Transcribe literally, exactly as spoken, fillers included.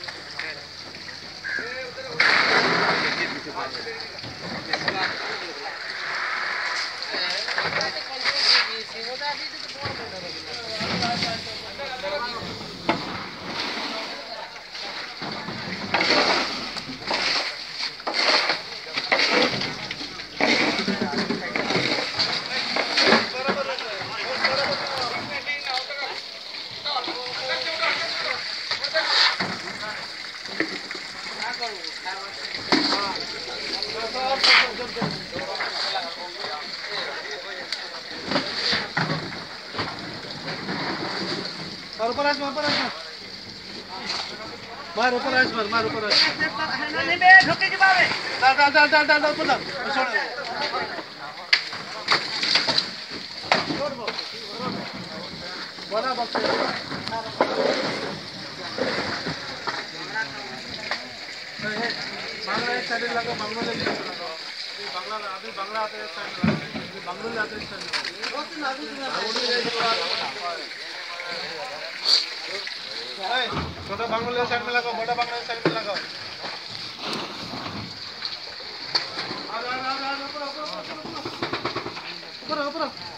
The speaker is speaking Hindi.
ऊपर आस ऊपर आस मार ऊपर आस मार मार ऊपर आस नहीं बे ढोके के बारे डाल डाल डाल डाल डाल ऊपर डाल छोड़ छोड़ बो बड़ा बक्स बांग्ला एक साइड लगा बांग्ला ले बांग्ला अभी बांग्ला आते हैं साइड अभी बांग्ला आते हैं साइड छोटा बांग्ला साइड में लगाओ बड़ा बांग्ला साइड में लगाओ आ आ आ ऊपर ऊपर ऊपर ऊपर